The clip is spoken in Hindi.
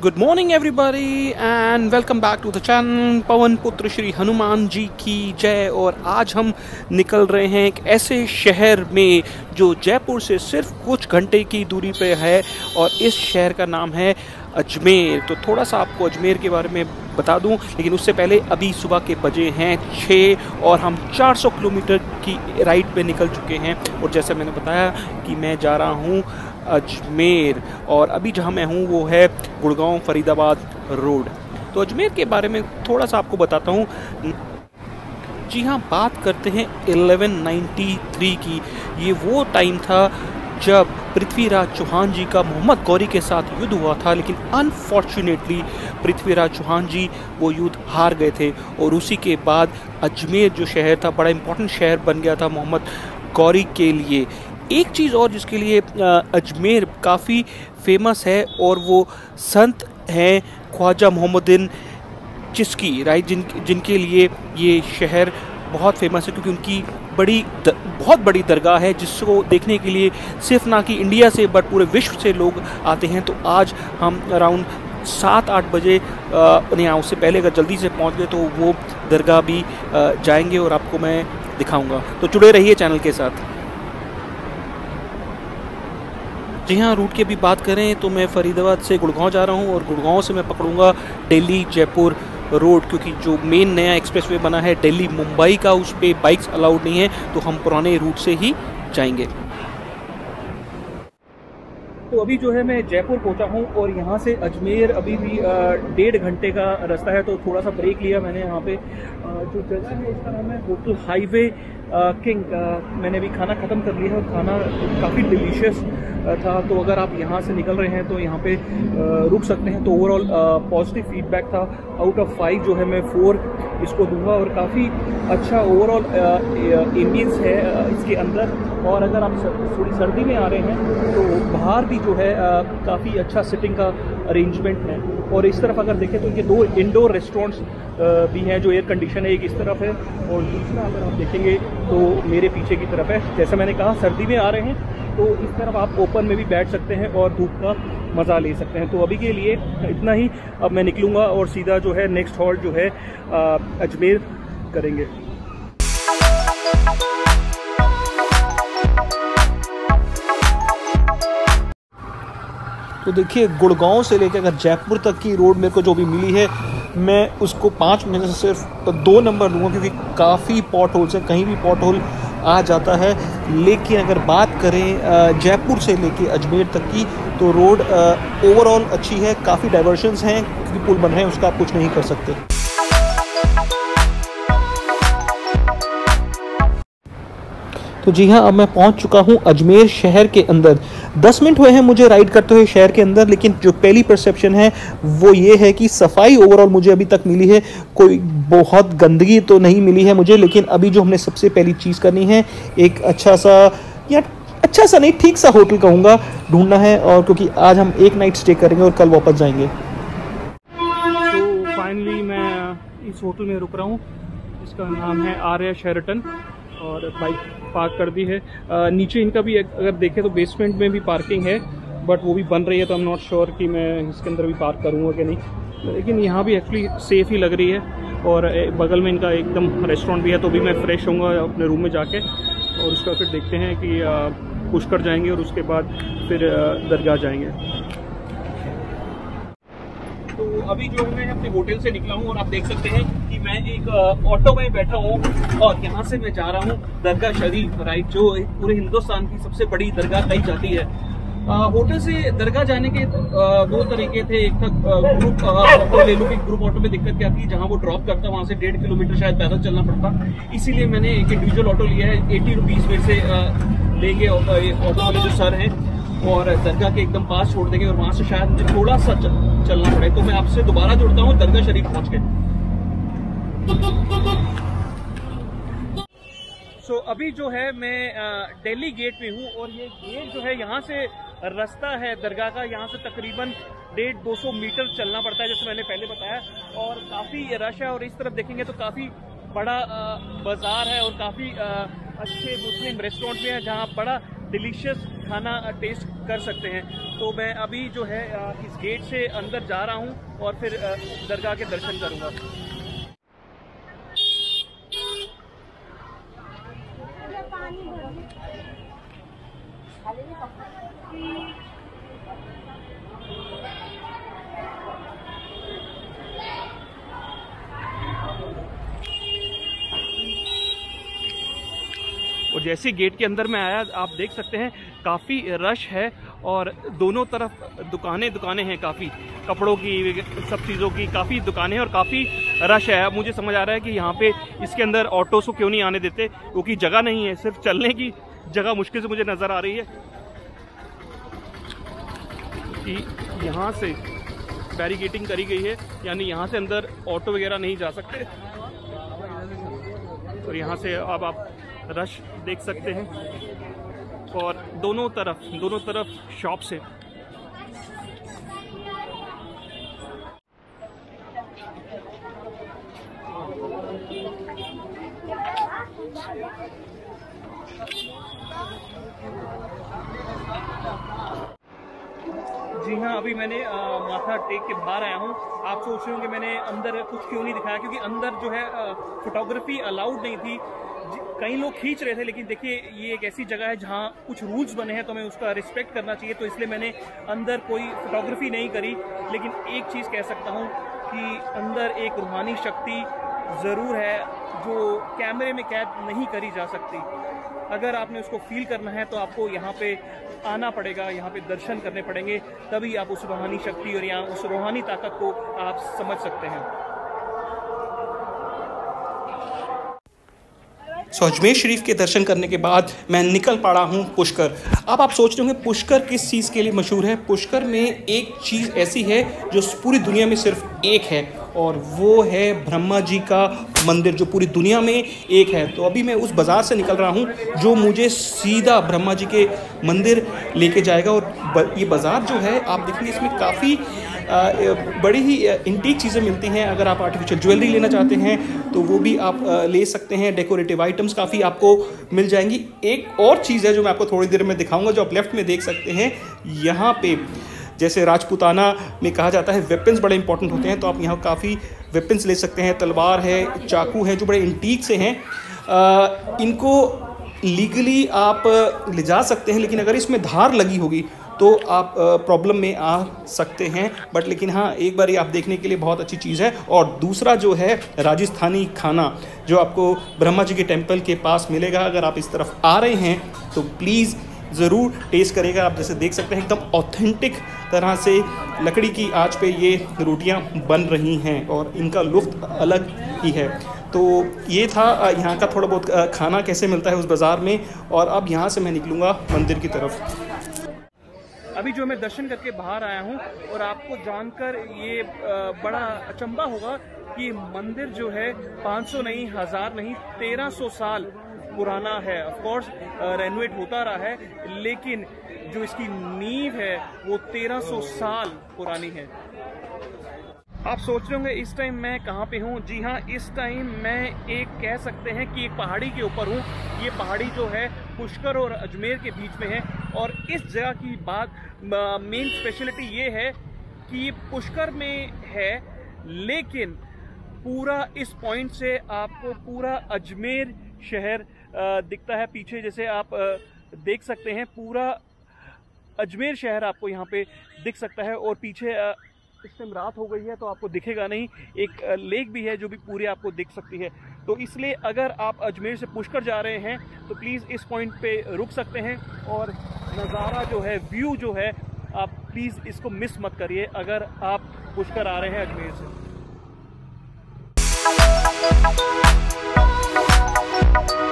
Good morning everybody and welcome back to the channel. Pawan Putra Shri Hanuman ji की जय। और आज हम निकल रहे हैं एक ऐसे शहर में जो जयपुर से सिर्फ कुछ घंटे की दूरी पे है और इस शहर का नाम है अजमेर। तो थोड़ा सा आपको अजमेर के बारे में बता दूं, लेकिन उससे पहले अभी सुबह के बजे हैं 6 और हम 400 किलोमीटर की राइड पे निकल चुके हैं। और जैसे मैंने बताया कि मैं जा रहा हूँ अजमेर और अभी जहाँ मैं हूँ वो है गुड़गांव फरीदाबाद रोड। तो अजमेर के बारे में थोड़ा सा आपको बताता हूँ। जी हाँ, बात करते हैं 1193 की। ये वो टाइम था जब पृथ्वीराज चौहान जी का मोहम्मद गौरी के साथ युद्ध हुआ था, लेकिन अनफॉर्चुनेटली पृथ्वीराज चौहान जी वो युद्ध हार गए थे और उसी के बाद अजमेर जो शहर था बड़ा इम्पोर्टेंट शहर बन गया था मोहम्मद गौरी के लिए। एक चीज़ और जिसके लिए अजमेर काफ़ी फेमस है और वो संत हैं ख्वाजा मोहम्मदीन चिश्ती, राइट, जिनके लिए ये शहर बहुत फेमस है, क्योंकि उनकी बहुत बड़ी दरगाह है जिसको देखने के लिए सिर्फ ना कि इंडिया से बट पूरे विश्व से लोग आते हैं। तो आज हम अराउंड 7-8 बजे नहीं, उससे पहले अगर जल्दी से पहुंच गए तो वो दरगाह भी जाएंगे और आपको मैं दिखाऊंगा। तो जुड़े रहिए चैनल के साथ। जी हाँ, रूट की भी बात करें तो मैं फरीदाबाद से गुड़गांव जा रहा हूँ और गुड़गांव से मैं पकड़ूंगा दिल्ली जयपुर रोड, क्योंकि जो मेन नया एक्सप्रेसवे बना है दिल्ली मुंबई का, उस पर बाइक्स अलाउड नहीं है, तो हम पुराने रूट से ही जाएंगे। तो अभी जो है मैं जयपुर पहुंचा हूं और यहाँ से अजमेर अभी भी 1.5 घंटे का रास्ता है। तो थोड़ा सा ब्रेक लिया मैंने यहाँ पे। जो जगह है इसका नाम है होटल हाईवे किंग। मैंने अभी खाना ख़त्म कर लिया है और खाना काफ़ी डिलीशियस था। तो अगर आप यहाँ से निकल रहे हैं तो यहाँ पे रुक सकते हैं। तो ओवरऑल पॉजिटिव फीडबैक था। आउट ऑफ 5 जो है मैं 4 इसको दूंगा और काफ़ी अच्छा ओवरऑल एम्बियंस है इसके अंदर। और अगर आप थोड़ी सर्दी में आ रहे हैं तो बाहर भी जो है काफ़ी अच्छा सिटिंग का अरेंजमेंट है। और इस तरफ अगर देखें तो इनके 2 इंडोर रेस्टोरेंट्स भी हैं जो एयर कंडीशन है, एक इस तरफ है और दूसरा अगर आप देखेंगे तो मेरे पीछे की तरफ है। जैसे मैंने कहा, सर्दी में आ रहे हैं तो इस तरफ आप ओपन में भी बैठ सकते हैं और धूप का मज़ा ले सकते हैं। तो अभी के लिए इतना ही। अब मैं निकलूँगा और सीधा जो है नेक्स्ट हॉल्ट जो है अजमेर करेंगे। तो देखिए, गुड़गांव से लेकर अगर जयपुर तक की रोड मेरे को जो भी मिली है, मैं उसको 5 में से सिर्फ 2 नंबर दूंगा, क्योंकि काफ़ी पॉट होल्स हैं, कहीं भी पॉट होल आ जाता है। लेकिन अगर बात करें जयपुर से लेके अजमेर तक की, तो रोड ओवरऑल अच्छी है। काफ़ी डाइवर्शंस हैं क्योंकि पुल बन रहे हैं, उसका आप कुछ नहीं कर सकते। तो जी हाँ, अब मैं पहुंच चुका हूं अजमेर शहर के अंदर। 10 मिनट हुए हैं मुझे राइड करते हुए शहर के अंदर, लेकिन जो पहली परसेप्शन है वो ये है कि सफाई ओवरऑल मुझे अभी तक मिली है। कोई बहुत गंदगी तो नहीं मिली है मुझे, लेकिन अभी जो हमने सबसे पहली चीज़ करनी है, एक अच्छा सा, या अच्छा सा नहीं, ठीक सा होटल कहूँगा, ढूंढना है। और क्योंकि आज हम 1 नाइट स्टे करेंगे और कल वापस जाएंगे। तो फाइनली मैं इस होटल में रुक रहा हूँ। इसका नाम है आर्या शेरटन और बाइक पार्क कर दी है। नीचे इनका भी अगर देखें तो बेसमेंट में भी पार्किंग है, बट वो भी बन रही है, तो आई एम नॉट श्योर कि मैं इसके अंदर भी पार्क करूँगा कि नहीं। लेकिन यहाँ भी एक्चुअली सेफ़ ही लग रही है और बगल में इनका एकदम रेस्टोरेंट भी है। तो भी मैं फ्रेश होऊंगा अपने रूम में जाके और उसका फिर देखते हैं कि पुष्कर जाएंगे और उसके बाद फिर दरगाह जाएंगे। तो अभी जो मैं अपने होटल से निकला हूँ और आप देख सकते हैं कि मैं एक ऑटो में बैठा हूँ और यहाँ से मैं जा रहा हूँ दरगाह शरीफ, राइट, जो पूरे हिंदुस्तान की सबसे बड़ी दरगाह कही जाती है। होटल से दरगाह जाने के 2 तरीके थे। एक था ग्रुप ऑटो ले लूँ, कि ग्रुप ऑटो में दिक्कत क्या थी, जहाँ वो ड्रॉप करता वहाँ से 1.5 किलोमीटर शायद पैदल चलना पड़ता। इसीलिए मैंने एक इंडिविजुअल ऑटो लिया है। 80 रुपीज़ में से लेंगे ऑटो वाले जो सर हैं और दरगाह के एकदम पास छोड़ देंगे और वहाँ से शायद मुझे थोड़ा सा चलना पड़े। तो मैं आपसे दोबारा जुड़ता हूँ दरगाह शरीफ पहुँच के। सो अभी जो है मैं दिल्ली गेट में हूँ और ये गेट जो है, यहाँ से रास्ता है दरगाह का, यहाँ से तकरीबन 150-200 मीटर चलना पड़ता है, जैसे मैंने पहले बताया। और काफ़ी रश है और इस तरफ देखेंगे तो काफ़ी बड़ा बाज़ार है और काफ़ी अच्छे मुस्लिम रेस्टोरेंट भी हैं, जहाँ बड़ा डिलीशियस खाना टेस्ट कर सकते हैं। तो मैं अभी जो है इस गेट से अंदर जा रहा हूँ और फिर दरगाह के दर्शन करूँगा। और जैसे गेट के अंदर में आया आप देख सकते हैं काफ़ी रश है और दोनों तरफ दुकानें हैं, काफ़ी कपड़ों की, सब चीज़ों की काफ़ी दुकानें हैं और काफ़ी रश है। अब मुझे समझ आ रहा है कि यहाँ पे इसके अंदर ऑटोस को क्यों नहीं आने देते, क्योंकि जगह नहीं है, सिर्फ चलने की जगह मुश्किल से मुझे नज़र आ रही है कि यहाँ से बैरिकेडिंग करी गई है, यानी यहाँ से अंदर ऑटो वगैरह नहीं जा सकते। और यहाँ से अब आप रश देख सकते हैं और दोनों तरफ शॉप्स हैं। जी हाँ, अभी मैंने माथा टेक के बाहर आया हूँ। आप सोच रहे होंगे मैंने अंदर कुछ क्यों नहीं दिखाया, क्योंकि अंदर जो है फोटोग्राफी अलाउड नहीं थी। कई लोग खींच रहे थे, लेकिन देखिए ये एक ऐसी जगह है जहाँ कुछ रूल्स बने हैं तो हमें उसका रिस्पेक्ट करना चाहिए, तो इसलिए मैंने अंदर कोई फोटोग्राफी नहीं करी। लेकिन एक चीज़ कह सकता हूँ कि अंदर एक रूहानी शक्ति ज़रूर है जो कैमरे में कैद नहीं करी जा सकती। अगर आपने उसको फील करना है तो आपको यहाँ पे आना पड़ेगा, यहाँ पे दर्शन करने पड़ेंगे, तभी आप उस रूहानी शक्ति और यहाँ उस रूहानी ताकत को आप समझ सकते हैं। सो अजमेर शरीफ के दर्शन करने के बाद मैं निकल पड़ा हूँ पुष्कर। अब आप सोच रहे होंगे पुष्कर किस चीज़ के लिए मशहूर है। पुष्कर में एक चीज़ ऐसी है जो पूरी दुनिया में सिर्फ एक है, और वो है ब्रह्मा जी का मंदिर, जो पूरी दुनिया में एक है। तो अभी मैं उस बाज़ार से निकल रहा हूँ जो मुझे सीधा ब्रह्मा जी के मंदिर लेके जाएगा। और ये बाज़ार जो है आप देखेंगे इसमें काफ़ी बड़ी ही इंटीक चीज़ें मिलती हैं। अगर आप आर्टिफिशियल ज्वेलरी लेना चाहते हैं तो वो भी आप ले सकते हैं। डेकोरेटिव आइटम्स काफ़ी आपको मिल जाएंगी। एक और चीज़ है जो मैं आपको थोड़ी देर में दिखाऊंगा, जो आप लेफ्ट में देख सकते हैं। यहाँ पे जैसे राजपूताना में कहा जाता है वेपन्स बड़े इंपॉर्टेंट होते हैं, तो आप यहाँ काफ़ी वेपन्स ले सकते हैं। तलवार है, चाकू है, जो बड़े इंटीक से हैं। इनको लीगली आप ले जा सकते हैं, लेकिन अगर इसमें धार लगी होगी तो आप प्रॉब्लम में आ सकते हैं। बट लेकिन हाँ, एक बार ये आप देखने के लिए बहुत अच्छी चीज़ है। और दूसरा जो है राजस्थानी खाना, जो आपको ब्रह्मा जी के टेम्पल के पास मिलेगा। अगर आप इस तरफ आ रहे हैं तो प्लीज़ ज़रूर टेस्ट करेगा। आप जैसे देख सकते हैं एकदम ऑथेंटिक तरह से लकड़ी की आंच पे ये रोटियां बन रही हैं और इनका लुत्फ़ अलग ही है। तो ये था यहाँ का थोड़ा बहुत खाना कैसे मिलता है उस बाज़ार में। और अब यहाँ से मैं निकलूँगा मंदिर की तरफ। अभी जो मैं दर्शन करके बाहर आया हूँ और आपको जानकर ये बड़ा अचंभा होगा कि मंदिर जो है 500 नहीं, 1000 नहीं, 1300 साल पुराना है। ऑफ कोर्स रेनोवेट होता रहा है, लेकिन जो इसकी नींव है वो 1300 साल पुरानी है। आप सोच रहे होंगे इस टाइम मैं कहाँ पे हूँ। जी हाँ, इस टाइम मैं एक कह सकते हैं कि एक पहाड़ी के ऊपर हूँ। ये पहाड़ी जो है पुष्कर और अजमेर के बीच में है। और इस जगह की बात मेन स्पेशलिटी ये है कि ये पुष्कर में है, लेकिन पूरा इस पॉइंट से आपको पूरा अजमेर शहर दिखता है। पीछे जैसे आप देख सकते हैं पूरा अजमेर शहर आपको यहाँ पे दिख सकता है। और पीछे इस टाइम रात हो गई है तो आपको दिखेगा नहीं, एक लेक भी है जो भी पूरी आपको दिख सकती है। तो इसलिए अगर आप अजमेर से पुष्कर जा रहे हैं तो प्लीज़ इस पॉइंट पे रुक सकते हैं। और नज़ारा जो है, व्यू जो है, आप प्लीज़ इसको मिस मत करिए अगर आप पुष्कर आ रहे हैं अजमेर से।